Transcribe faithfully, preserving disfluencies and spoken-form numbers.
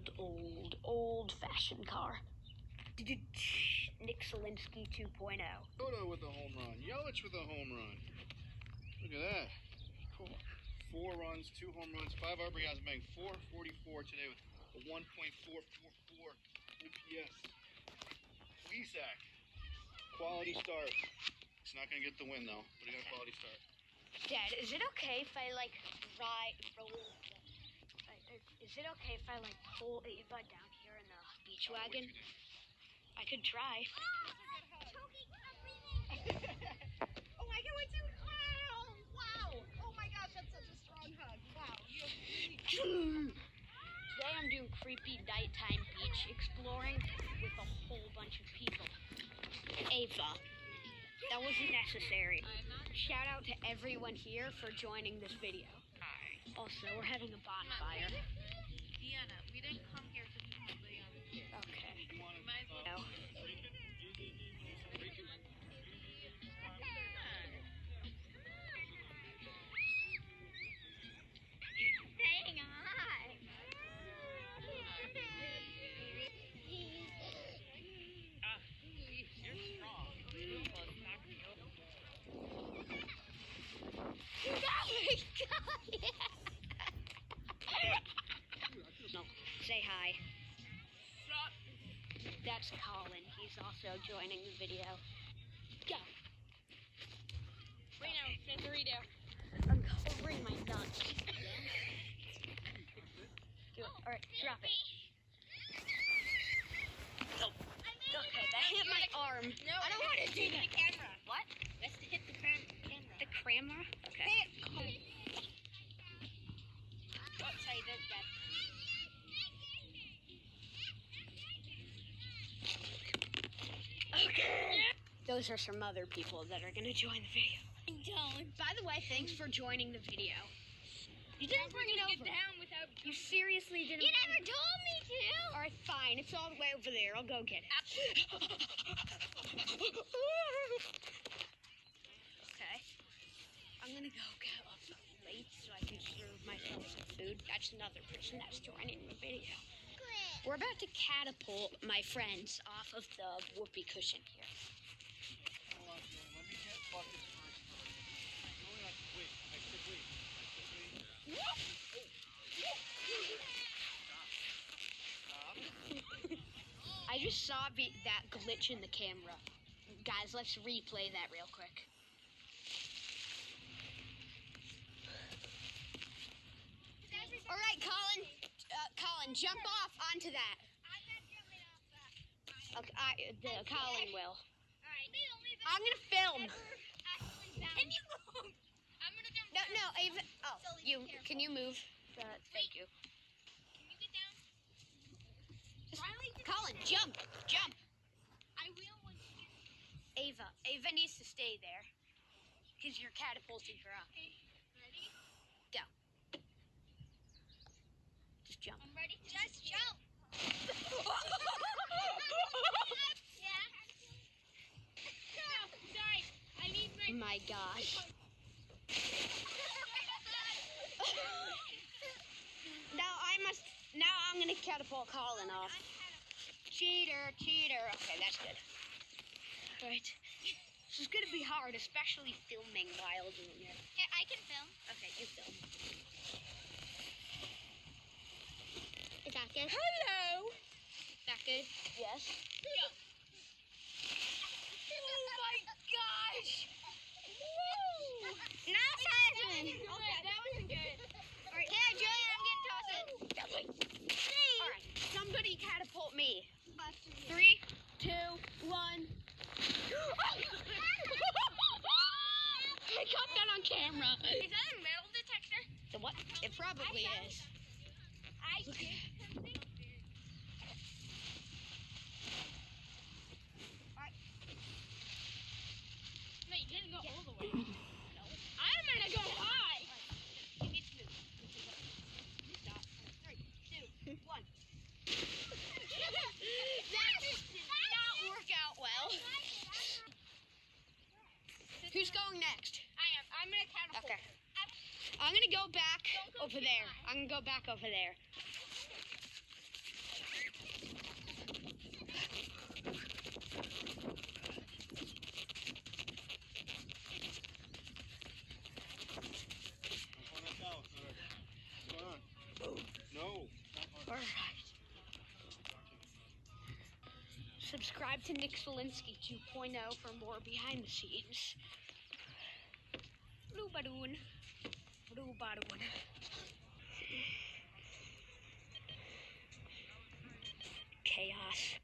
old, old, old-fashioned car. Nick Solinsky two point oh. Soto with a home run. Yelich with a home run. Look at that. Cool. Four runs, two home runs, five R B Is, bang four forty-four today with a one point four four four O P S. Weezak, quality start. It's not gonna get the win though, but he got a quality start. Dad, is it okay if I like ride roll? Is it okay if I like pull Ava down here in the beach wagon? I could try. Oh my god, wait, oh, wow. Oh my gosh, that's such a strong hug. Wow. Today I'm doing creepy nighttime beach exploring with a whole bunch of people. Ava, that wasn't necessary. Shout out to everyone here for joining this video. Also, we're having a bonfire. Deanna, we didn't come here to play on the pier. Okay. Might as well. No. Saying hi. You're strong. You almost knocked me over. No, say hi. That's Colin. He's also joining the video. Go. Wait, no, it's Dorito. I'm covering my nuts. Do it. All right, drop it. Oh. Okay, that hit my arm. No, I don't want to do the camera. What? Let's hit the cam- camera. The camera? Okay. What say this, Dad? Okay. Those are some other people that are going to join the video. Don't. By the way, thanks for joining the video. You didn't bring it Get over. down without. You seriously didn't. You bring never it- told me to. All right, fine. It's all the way over there. I'll go get it. Okay. I'm gonna go get up late so I can serve myself some food. That's another person that's joining the video. We're about to catapult my friends off of the whoopee cushion here. Hold on, let me get buckets first. You only have to wait. I said wait. I said wait. Stop. I just saw be- that glitch in the camera. Guys, let's replay that real quick. All right, Colin. Uh, Colin, jump off onto that. Okay, I, the Colin will. I'm gonna film. Can you move? I'm gonna jump No, down. no, Ava. Oh, Sully, you. be careful. Can you move? Uh, thank you. Can you get down? Just, Riley, just- Colin, jump, jump. I will when you get. Ava, Ava needs to stay there because you're catapulting her up. Okay, ready? Go. Just jump. I'm ready. Just jump. Yeah. No, sorry. I need my. My gosh. Now I must. Now I'm gonna catapult Colin off. Cheater, cheater. Okay, that's good. All right. This is gonna be hard, especially filming while doing it. Yeah, I can film. Okay, you film. Is that good? Hello. That good? Yes. Yeah. Oh my gosh. Woo. Not Simon. Okay, that wasn't good. All right. Yeah, Julian, I'm getting tossed. All right. Somebody catapult me. Three, two, one. I got that on camera. Is that a metal detector? The what? It probably I found is. I did something. Alright. No, you didn't go all the way. No. I'm gonna go high. You need to move. Stop. Three, two, one. That did not work out well. Who's going next? I am. I'm gonna catapult. Okay. I'm gonna go back Don't go over too there. high. I'm gonna go back over there. Subscribe to Nick Solinsky two point oh for more behind the scenes. Blue balloon. Blue balloon. Chaos.